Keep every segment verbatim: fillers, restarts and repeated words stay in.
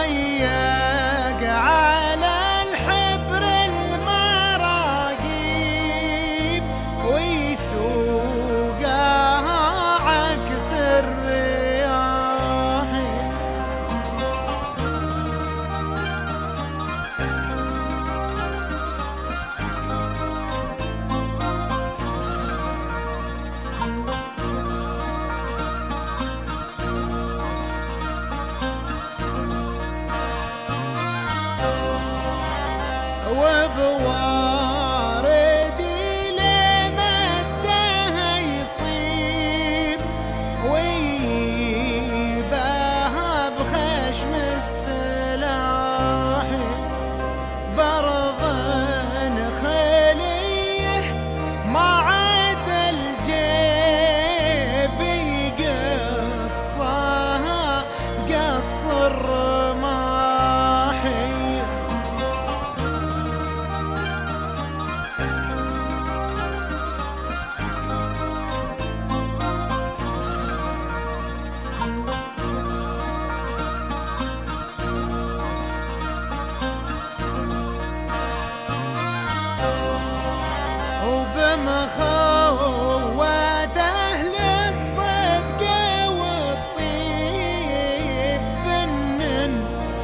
ضيق على الحبر المراقيب ويسوقها عكس الرياح. وبواردي لمده يصيب ويباها بخشم السلاح. برض خليه ما عاد الجيب يقصها قص الرماحي. وبمخوة أهل الصدق والطيب بنن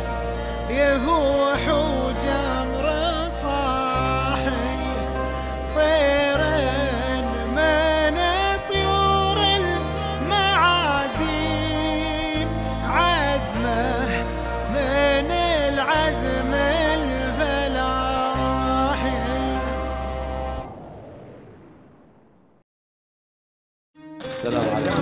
يفوح وجمر صاحي. طير من طيور المعازيم عزمه من العزم الفلاحي. السلام عليكم.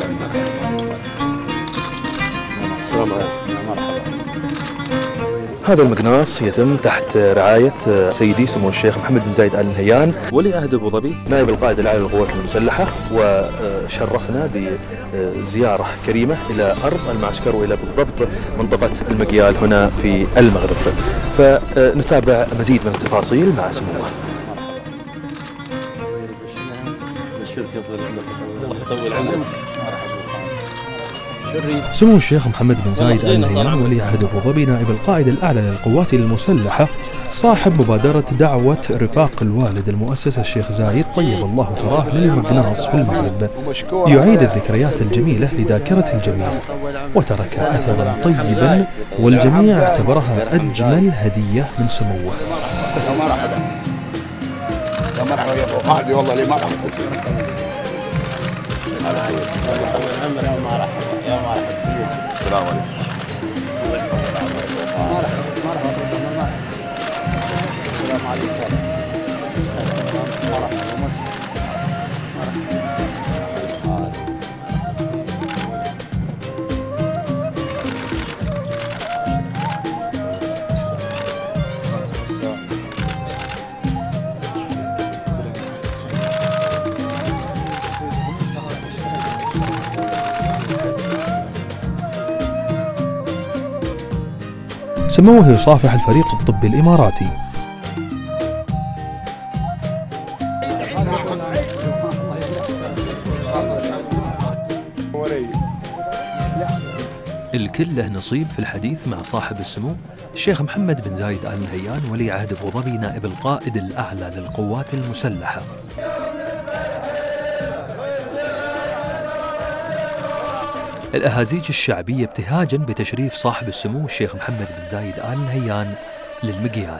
السلام عليكم. مرحبا. هذا المقناص يتم تحت رعاية سيدي سمو الشيخ محمد بن زايد آل نهيان ولي عهد أبو ظبي نائب القائد الأعلى للقوات المسلحة، وشرفنا بزيارة كريمة إلى أرض المعسكر وإلى بالضبط منطقة المقيال هنا في المغرب. فنتابع مزيد من التفاصيل مع سموه. سمو الشيخ محمد بن زايد آل نهيان ولي عهد أبو ظبي نائب القائد الأعلى للقوات المسلحة صاحب مبادرة دعوة رفاق الوالد المؤسس الشيخ زايد طيب الله ثراه للمقناص في المغرب، يعيد الذكريات الجميلة لذاكرة الجميع وترك أثرا طيبا والجميع اعتبرها أجمل هدية من سموه. يا مرحبا يا مرحبا يا ابو خالد، والله لي مرحبا. السلام عليكم. السلام عليكم. سموه يصافح الفريق الطبي الإماراتي. الكل له نصيب في الحديث مع صاحب السمو الشيخ محمد بن زايد آل نهيان ولي عهد أبو ظبي نائب القائد الأعلى للقوات المسلحة. الأهازيج الشعبية ابتهاجا بتشريف صاحب السمو الشيخ محمد بن زايد آل نهيان للمقيال.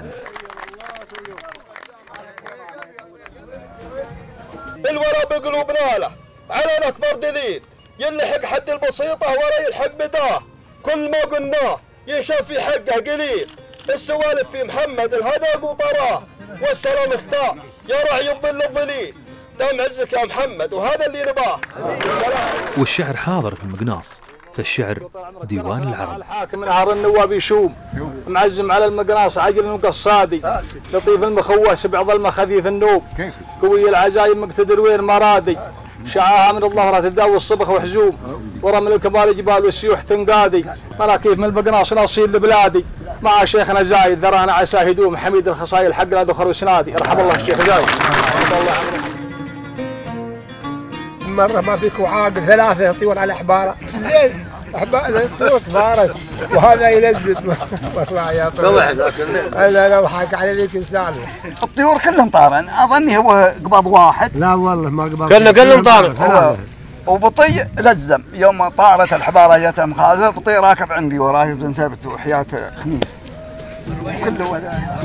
الورى بقلوبنا له على أكبر دليل، يلحق حد البسيطة ولا يلحق بداه، كل ما قلناه ينشاف في حقه قليل، السوالف في محمد الهدى وطراه، والسلام اختار يا رعي الظل الظليل، دام عزك يا محمد وهذا اللي نباه. والشعر حاضر في المقناص، فالشعر ديوان العرب. الحاكم نهر النواب يشوم معزم على المقناص عجل وقصادي، لطيف المخوه سبع ظلمه خفيف النوب، قوي العزايم مقتدر وين مرادي، شعاها من الظهرة تداوي الصبخ وحزوم، ورمل الكبال جبال والسيوح تنقادي، مراكيف من المقناص ناصين لبلادي، مع شيخنا زايد ذرانا عساه يدوم، حميد الخصايل حق لا دخر وسنادي. ارحب الله الشيخ زايد. مرة ما فيك وعاق ثلاثة طيور على حبارة زين احبائنا فلوس فارس وهذا يلذذ واطلع يا طيور. لا لا وحاك على ذيك السالفه. الطيور كلهم طارن، اظني هو قبض واحد. لا والله ما قبض كله كلهم طارن. وبطي لزم يوم طارت الحباره جت مخالفه، بطي راكب عندي وراي بنثبت وحياه خميس. كله هذا.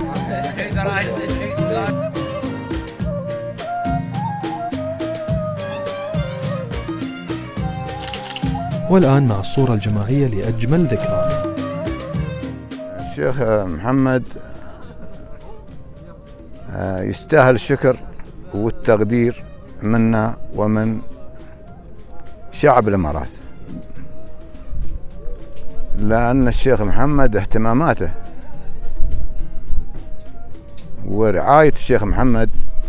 والآن مع الصورة الجماعية لأجمل ذكرى. الشيخ محمد يستاهل الشكر والتقدير منا ومن شعب الإمارات، لأن الشيخ محمد اهتماماته ورعاية الشيخ محمد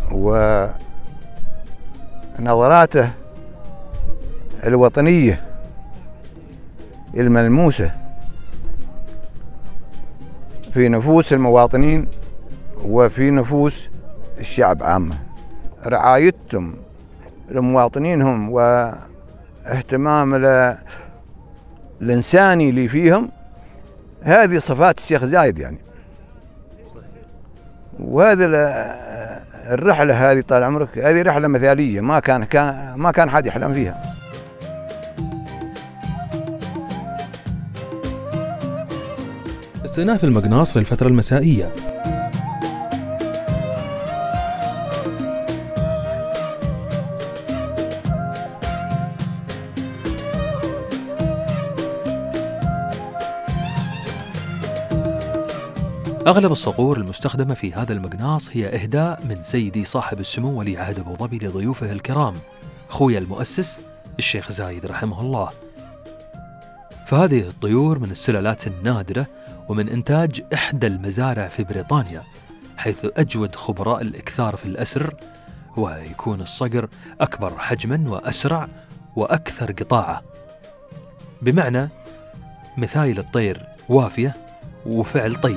ونظراته الوطنية الملموسة في نفوس المواطنين وفي نفوس الشعب عامة، رعايتهم لمواطنينهم واهتمام الإنساني اللي فيهم، هذه صفات الشيخ زايد يعني. وهذا الرحلة هذه طال عمرك هذه رحلة مثالية ما كان, كان ما كان حد يحلم فيها. استئناف المقناص للفترة المسائية. أغلب الصقور المستخدمة في هذا المقناص هي إهداء من سيدي صاحب السمو ولي عهد أبو ظبي لضيوفه الكرام خويا المؤسس الشيخ زايد رحمه الله. فهذه الطيور من السلالات النادرة ومن إنتاج إحدى المزارع في بريطانيا، حيث أجود خبراء الإكثار في الأسر، ويكون الصقر أكبر حجماً وأسرع وأكثر قطاعة، بمعنى مثايل الطير وافية وفعل طيب.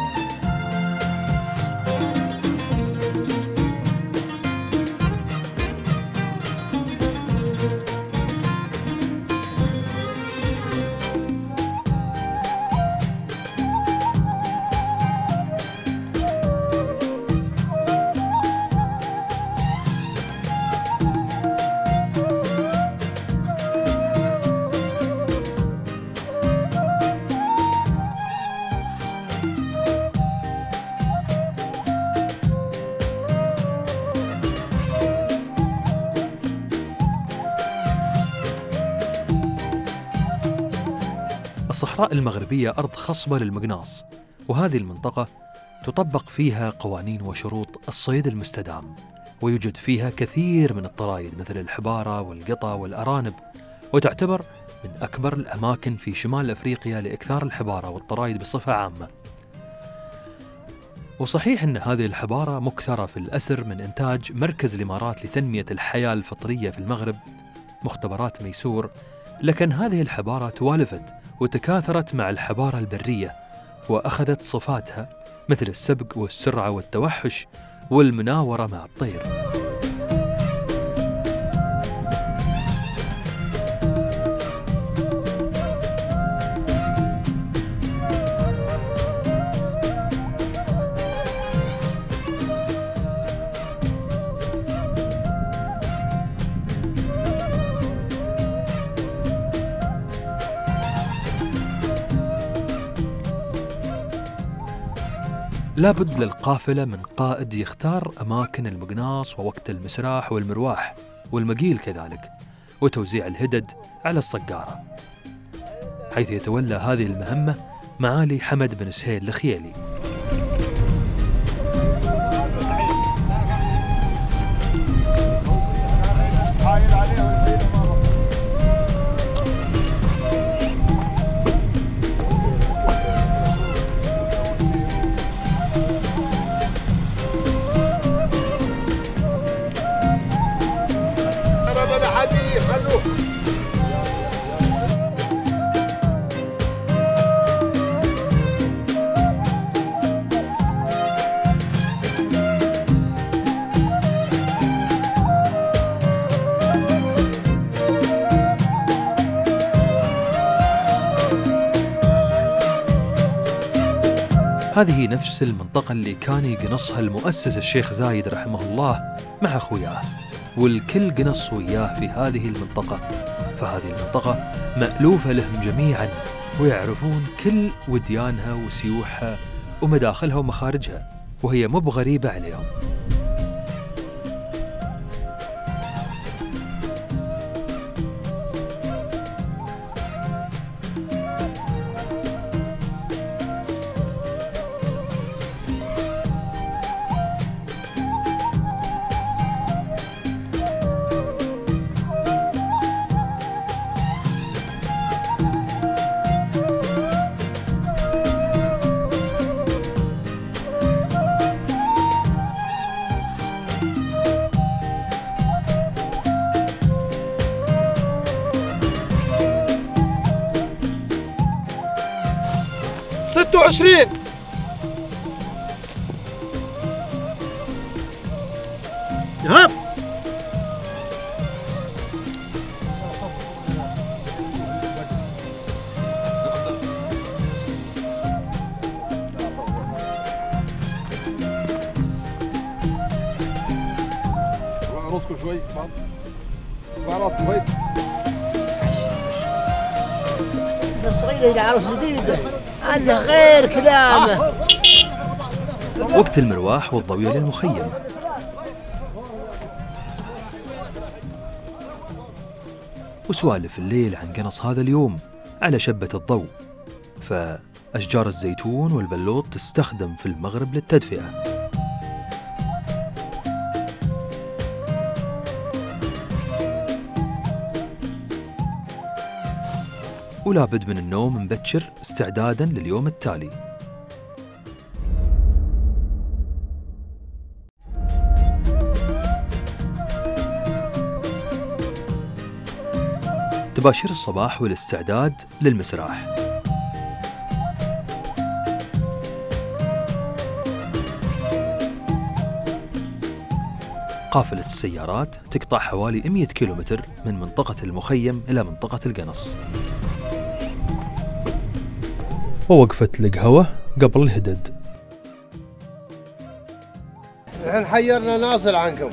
الصحراء المغربية أرض خصبة للمقناص، وهذه المنطقة تطبق فيها قوانين وشروط الصيد المستدام، ويوجد فيها كثير من الطرايد مثل الحبارة والقطا والأرانب، وتعتبر من أكبر الأماكن في شمال أفريقيا لإكثار الحبارة والطرايد بصفة عامة. وصحيح أن هذه الحبارة مكثرة في الأسر من إنتاج مركز الإمارات لتنمية الحياة الفطرية في المغرب مختبرات ميسور، لكن هذه الحبارة توالفت وتكاثرت مع الحبارة البرية وأخذت صفاتها مثل السبق والسرعة والتوحش والمناورة مع الطير. لابد للقافلة من قائد يختار أماكن المقناص ووقت المسراح والمرواح والمقيل كذلك، وتوزيع الهدد على الصقارة، حيث يتولى هذه المهمة معالي حمد بن سهيل الخيالي. هذه نفس المنطقة اللي كان يقنصها المؤسس الشيخ زايد رحمه الله مع أخوياه، والكل قنص وياه في هذه المنطقة، فهذه المنطقة مألوفة لهم جميعاً ويعرفون كل وديانها وسيوحها ومداخلها ومخارجها، وهي مو بغريبة عليهم. ستة وعشرين يهب راسكم شوي بعض راسكم شوي صغيرة العروس جديدة عنده غير كلامه. وقت المرواح والضوية للمخيم. وسوالف الليل عن قنص هذا اليوم على شبة الضوء، فأشجار الزيتون والبلوط تستخدم في المغرب للتدفئة. ولا بد من النوم مبكر استعداداً لليوم التالي. تباشير الصباح والاستعداد للمسراح. قافلة السيارات تقطع حوالي مئة كيلومتر من منطقة المخيم إلى منطقة القنص. ووقفة القهوة قبل الهدد. الحين حيرنا ناصر عنكم.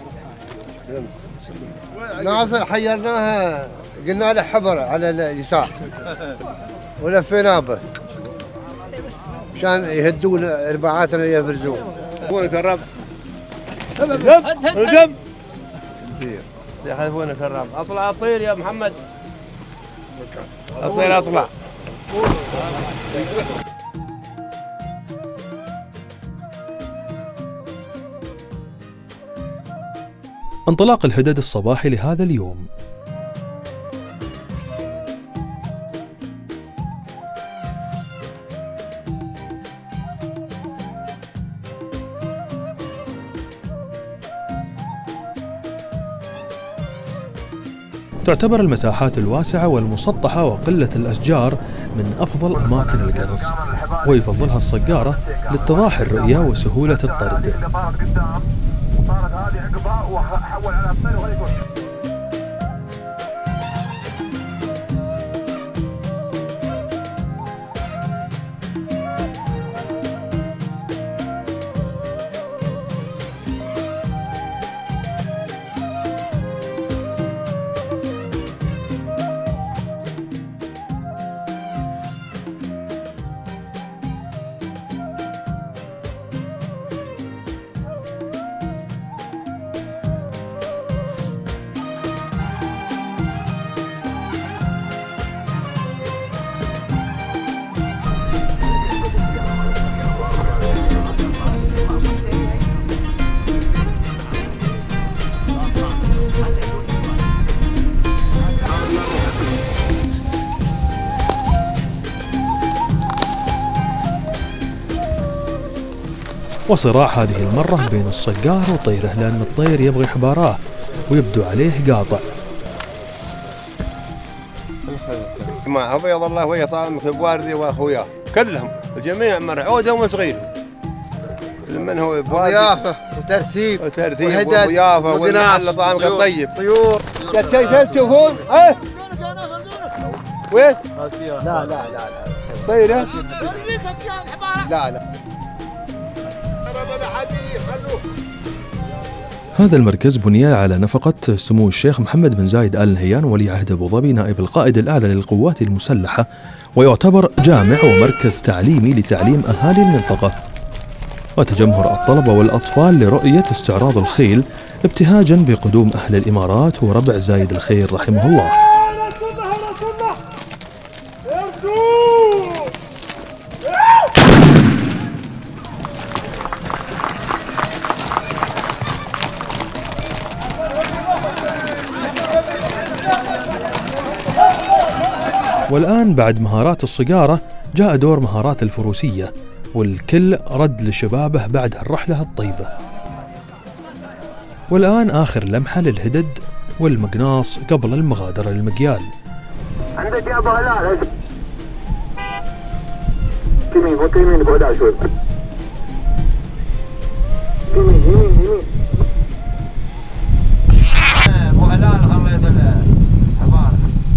ناصر حيرناها قلنا له حبر على اليسار ولفيناه به مشان يهدوا رباعاتنا يفرزون. وينك الرب؟ الجنب الجنب نسير يحذفونك الرب. اطلع اطير يا محمد، اطير اطلع. انطلاق الهدد الصباحي لهذا اليوم. تعتبر المساحات الواسعة والمسطحة وقلة الأشجار من أفضل أماكن القنص، ويفضلها الصقارة لاتضاح الرؤية وسهولة الطرد. وصراع هذه المرة بين الصقار وطيره، لأن الطير يبغي حباراه ويبدو عليه قاطع. ما أبيض الله ويا طعمك بواردي وأخوياه كلهم الجميع مرعودهم وصغيرهم. من هو ضيافة وترتيب وترتيب وضيافة والمحل طعمك الطيب. طيور شو تشوفون؟ اه وين؟ لا لا لا لا طيرة؟ لا لا هذا المركز بني على نفقة سمو الشيخ محمد بن زايد آل نهيان ولي عهد أبو ظبي نائب القائد الأعلى للقوات المسلحة، ويعتبر جامع ومركز تعليمي لتعليم أهالي المنطقة. وتجمهر الطلبة والأطفال لرؤية استعراض الخيل ابتهاجا بقدوم أهل الإمارات وربع زايد الخير رحمه الله. والآن بعد مهارات الصقارة جاء دور مهارات الفروسية، والكل رد لشبابه بعد هالرحلة الطيبة. والآن آخر لمحة للهدد والمقناص قبل المغادرة للمقيال. عندك يا أبو هلال يمين فوق يمين بعدها شوي يمين يمين يمين أبو هلال خليط الحمار.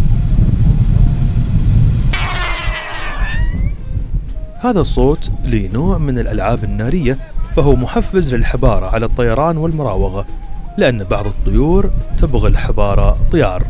هذا الصوت لنوع من الألعاب النارية، فهو محفز للحبارة على الطيران والمراوغة، لأن بعض الطيور تبغى الحبارة طيار.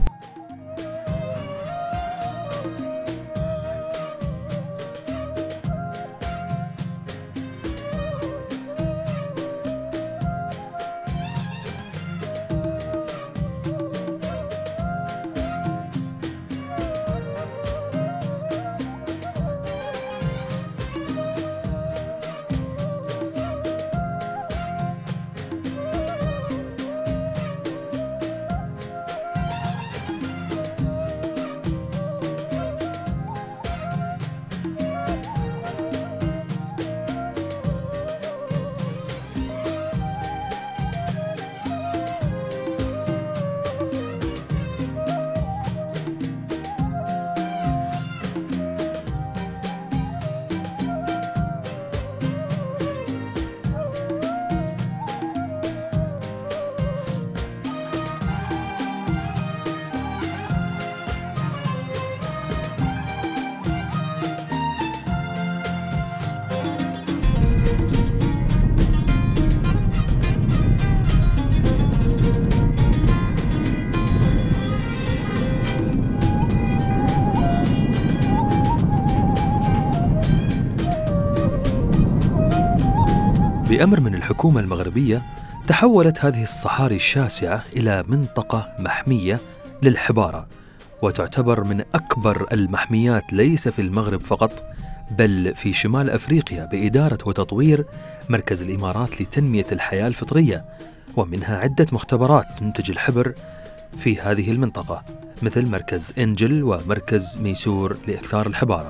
بأمر من الحكومة المغربية تحولت هذه الصحاري الشاسعة إلى منطقة محمية للحبارة، وتعتبر من أكبر المحميات ليس في المغرب فقط بل في شمال أفريقيا، بإدارة وتطوير مركز الإمارات لتنمية الحياة الفطرية، ومنها عدة مختبرات تنتج الحبر في هذه المنطقة، مثل مركز إنجل ومركز ميسور لإكثار الحبارة.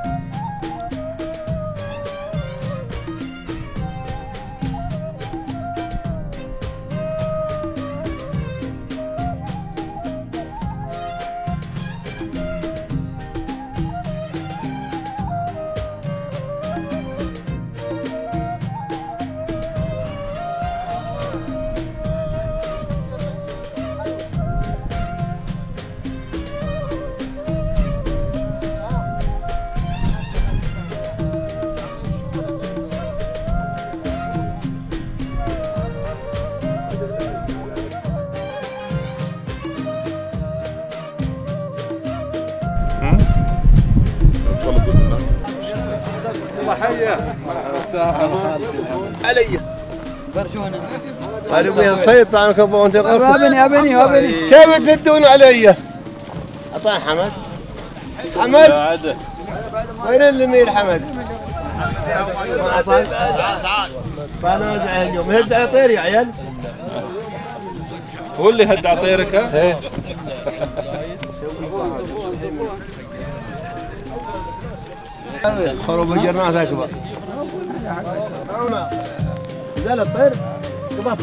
علي برشونه قالوا صيد عنك ابو انت ابني ابني ابني كيف تدون علي؟ اعطاه حمد حمد وين اللي مين حمد؟ تعال تعال بنازع اليوم هد على طير يا عيال. هو اللي هد على طيرك ها؟ ايه خروب الجرنات اكبر نزل الطير كبر.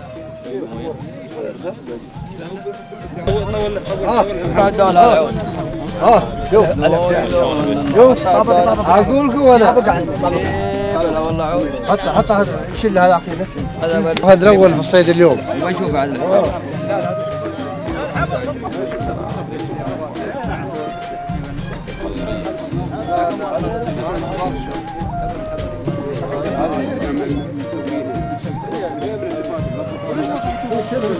اه بعد اه اه شوف شوف اقول لكم انا والله عود حط حط شيل هذا عقيده هذا الاول في الصيد اليوم ونشوف بعد Thank you.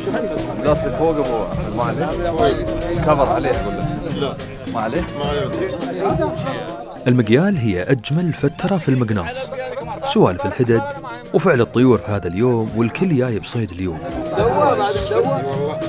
القصد فوق ابو ما عليه كفر عليه اقول لك لا ما عليه ما عليه. المقيال هي أجمل فترة في المقناص، سوالف الحدد وفعل الطيور في هذا اليوم، والكل جاي بصيد اليوم. دوّر بعد دوّر.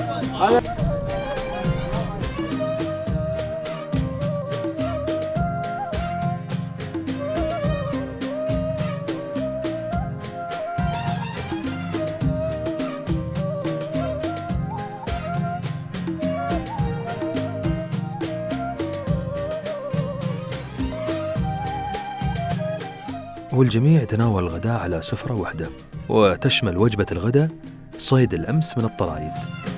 والجميع يتناول الغداء على سفرة واحدة، وتشمل وجبة الغداء صيد الأمس من الطرايد.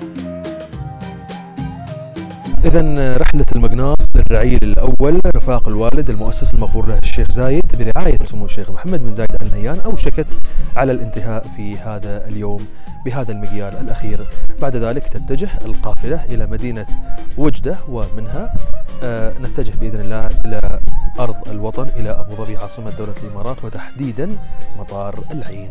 إذن رحلة المقناص للرعيل الأول رفاق الوالد المؤسس المغفور له الشيخ زايد برعاية سمو الشيخ محمد بن زايد آل نهيان أوشكت على الانتهاء في هذا اليوم بهذا المقيال الأخير. بعد ذلك تتجه القافلة إلى مدينة وجدة، ومنها آه نتجه بإذن الله إلى أرض الوطن إلى أبو ظبي عاصمة دولة الإمارات، وتحديدا مطار العين.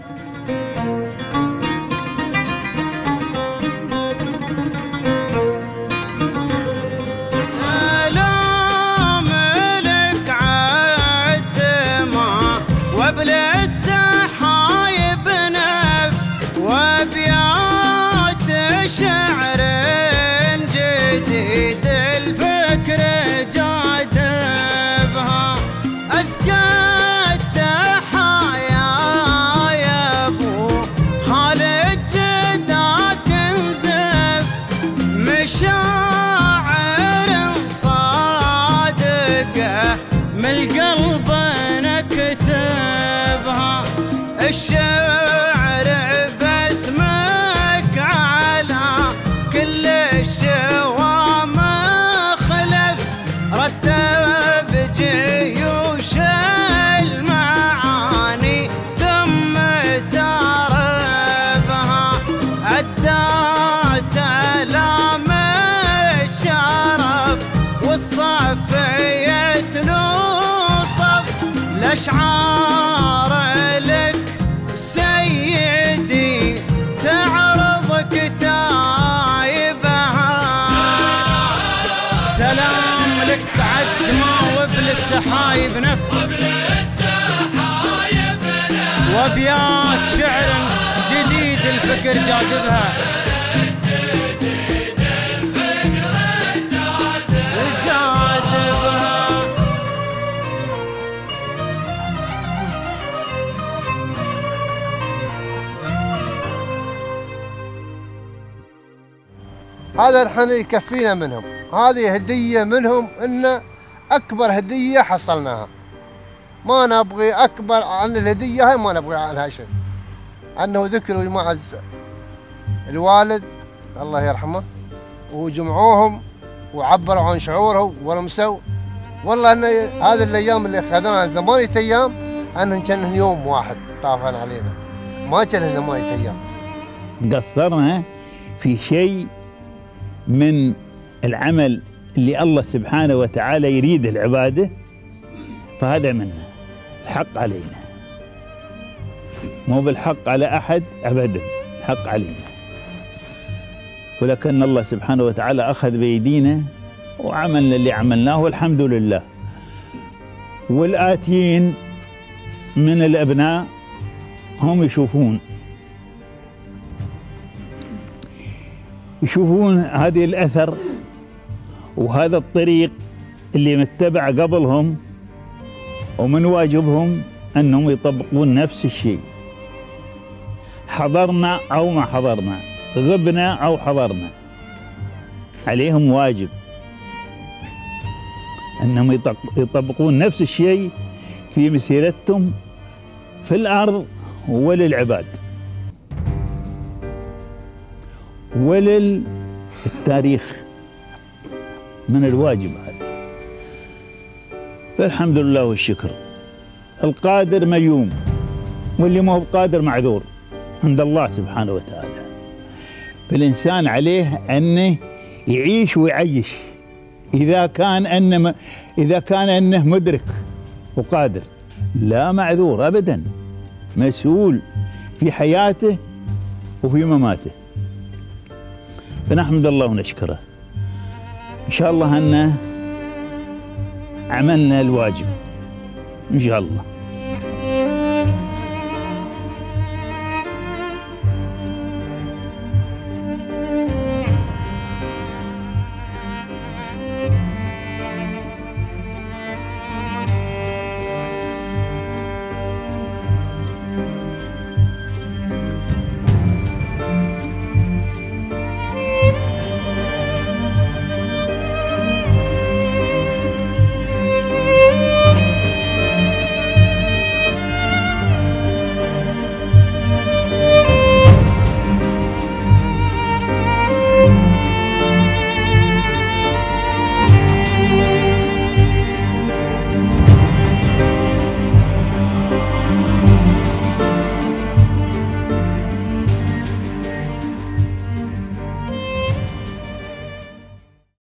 أشعار لك سيدي تعرض كتايبها، سلام لك بعد ما وبل السحايب نف وابيات شعر جديد الفكر جاذبها. هذا الحين يكفينا منهم، هذه هدية منهم، إن أكبر هدية حصلناها، ما نبغي أكبر عن الهدية هاي، ما نبغي عنها شيء، أنه ذكروا جماعة الوالد الله يرحمه وجمعوهم وعبروا عن شعورهم ورمسوا، والله أن هذه الأيام اللي أخذناها ثمانية أيام أنهم كانهم يوم واحد طافن علينا، ما كانهم ثمانية أيام. قصرنا في شيء من العمل اللي الله سبحانه وتعالى يريد العبادة، فهذا منا الحق علينا، مو بالحق على أحد أبدا، الحق علينا. ولكن الله سبحانه وتعالى أخذ بيدينا وعملنا اللي عملناه والحمد لله. والآتين من الأبناء هم يشوفون يشوفون هذه الأثر وهذا الطريق اللي متبع قبلهم، ومن واجبهم أنهم يطبقون نفس الشيء، حضرنا أو ما حضرنا، غبنا أو حضرنا، عليهم واجب أنهم يطبقون نفس الشيء في مسيرتهم في الأرض وللعباد وللتاريخ، من الواجب هذا. فالحمد لله والشكر. القادر مليوم، واللي ما هو قادر معذور عند الله سبحانه وتعالى. فالإنسان عليه أنه يعيش ويعيش إذا كان أنه إذا كان أنه مدرك وقادر، لا معذور أبدا، مسؤول في حياته وفي مماته. فنحمد الله ونشكره. إن شاء الله أن عملنا الواجب إن شاء الله.